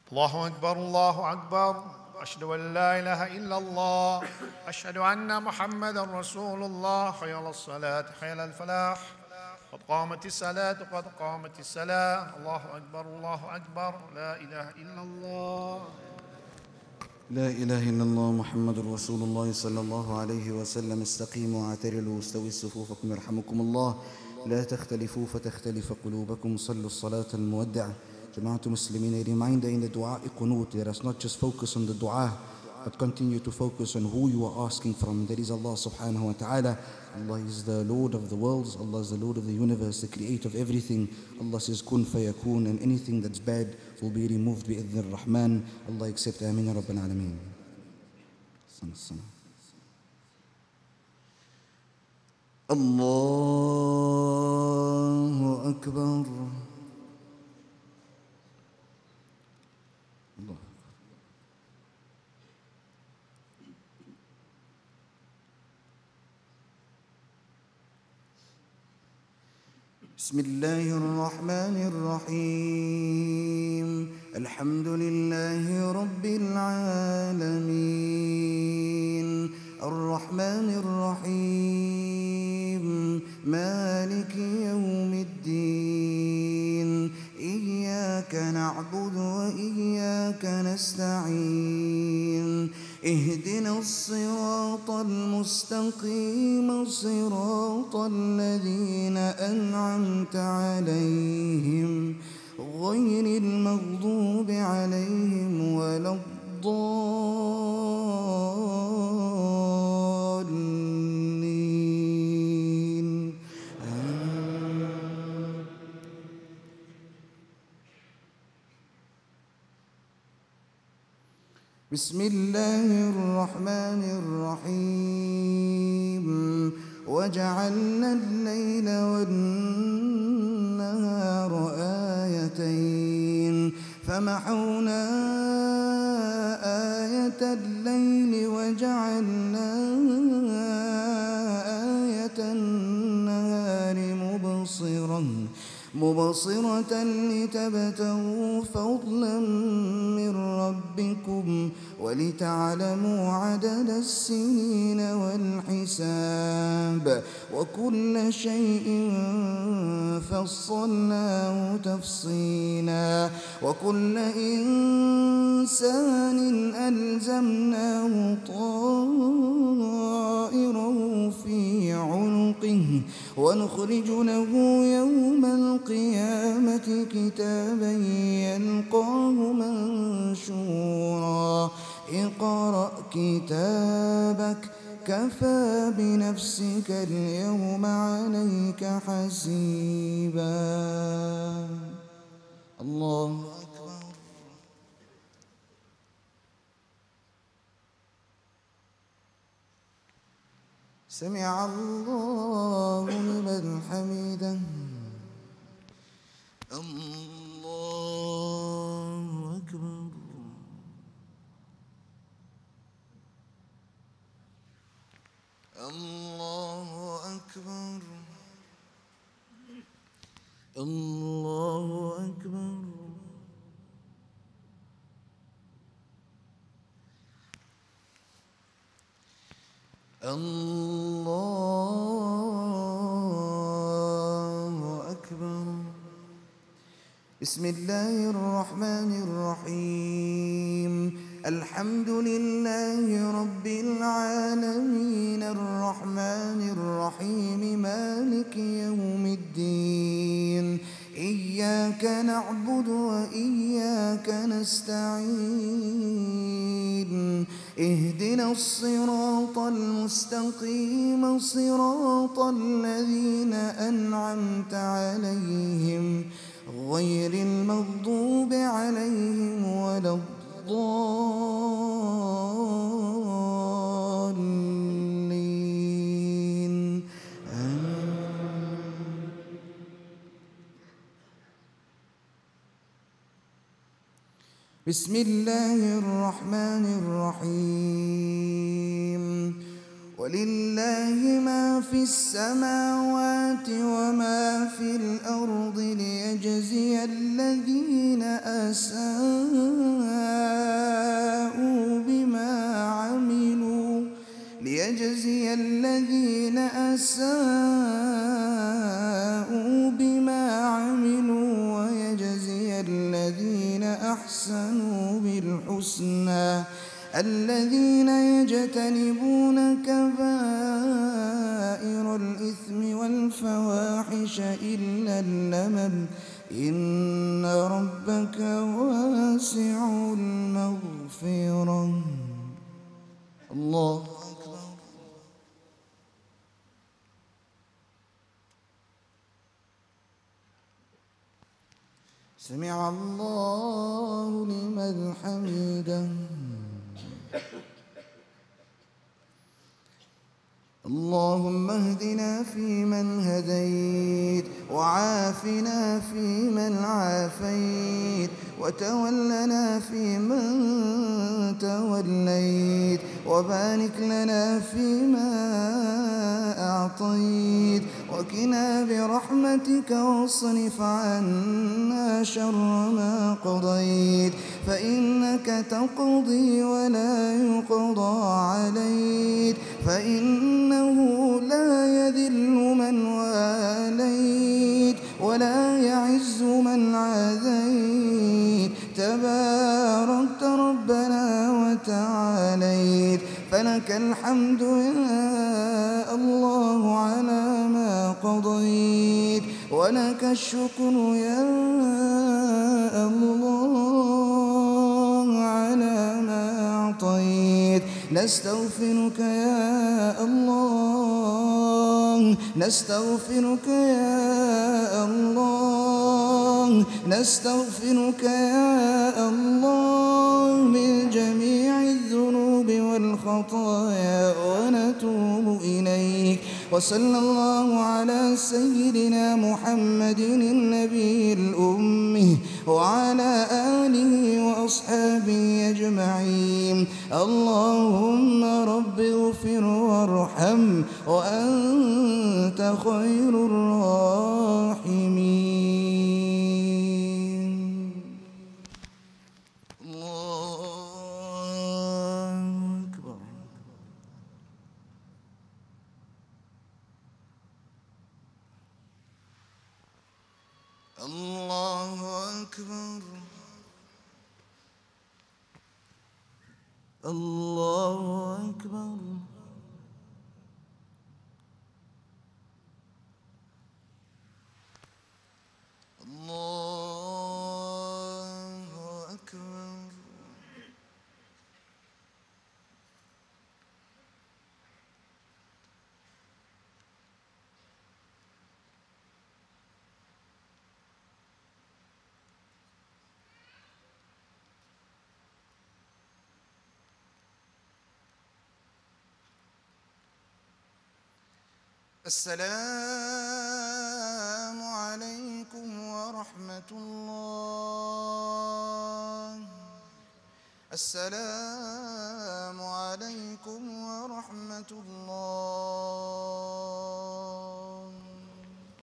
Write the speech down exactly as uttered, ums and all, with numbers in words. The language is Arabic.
الله أكبر الله أكبر. أشهد أن لا إله إلا الله. أشهد أن محمدا رسول الله. حي على الصلاة حي على الفلاح. قد قامت الصلاة قد قامت الصلاة. الله أكبر الله أكبر. لا إله إلا الله. لا إله إلا الله محمد رسول الله صلى الله عليه وسلم. استقيموا واعتدلوا واستووا صفوفكم يرحمكم الله. لا تختلفوا فتختلف قلوبكم. صلوا الصلاة المودعة. Jama'at Muslimin, a reminder in the dua qunut, let us not just focus on the dua, but continue to focus on who you are asking from. That is Allah subhanahu wa ta'ala. Allah is the Lord of the worlds. Allah is the Lord of the universe, the creator of everything. Allah says kun fayakun, and anything that's bad will be removed bi-idhn ar-Rahman. Allah accept. Ameen ya Rabbil Alameen. Allahu Akbar. بسم الله الرحمن الرحيم. الحمد لله رب العالمين الرحمن الرحيم مالك يوم الدين. إياك نعبد وإياك نستعين. اهدنا الصراط المستقيم صراط الذين أنعمت عليهم غير المغضوب عليهم ولا الضالين. بسم الله الرحمن الرحيم. وجعلنا الليل والنهار آيتين فمحونا آية الليل وجعلنا آية النهار مبصرا مبصرة لتبتغوا فضلا من ربكم ولتعلموا عدد السنين والحساب وكل شيء فصلناه تفصيلا. وكل إنسان ألزمناه طائره في عنقه ونخرج له يوم القيامة كتابا يلقاه منشورا. اقرأ كتابك كفى بنفسك اليوم عليك حسيبا. الله أكبر. سمع الله لمن حمده. الله أكبر. الله أكبر. الله أكبر. الله أكبر. بسم الله الرحمن الرحيم. الحمد لله رب العالمين الرحمن الرحيم مالك يوم الدين. إياك نعبد وإياك نستعين. اهدنا الصراط المستقيم صراط الذين أنعمت عليهم غير المغضوب عليهم ولا الضالين. بسم الله الرحمن الرحيم. ولله ما في السماوات وما في الأرض ليجزي الذين أساءوا بما عملوا ليجزي الذين أساءوا بما عملوا ويجزي الذين أحسنوا بالحسنى الذين يجتنبون كبائر الإثم والفواحش إلا اللمم إن ربك واسع المغفرة. الله أكبر. سمع الله لمن حمده. اللهم اهدنا فيمن هديت وعافنا فيمن عافيت وتولنا فيمن توليت وبارك لنا فيما أعطيت وقنا برحمتك واصرف عنا شر ما قضيت فإنك تقضي ولا يقضى عليك فإنه لا يذل من واليت ولا يعز من عاديت تباركت ربنا وتعاليت فلك الحمد يا الله على ما قضيت ولك الشكر يا الله على ما أعطيت نستغفرك يا الله نستغفرك يا الله نستغفرك يا الله من جميع الذنوب والخطايا ونتوب إليك وصلى الله على سيدنا محمد النبي الأمي وعلى آله وأصحابه أجمعين. اللهم رب اغفر وارحم وأنت خير الراحمين. الله أكبر. الله أكبر. الله أكبر. الله أكبر. السلام عليكم ورحمة الله. السلام عليكم ورحمة الله.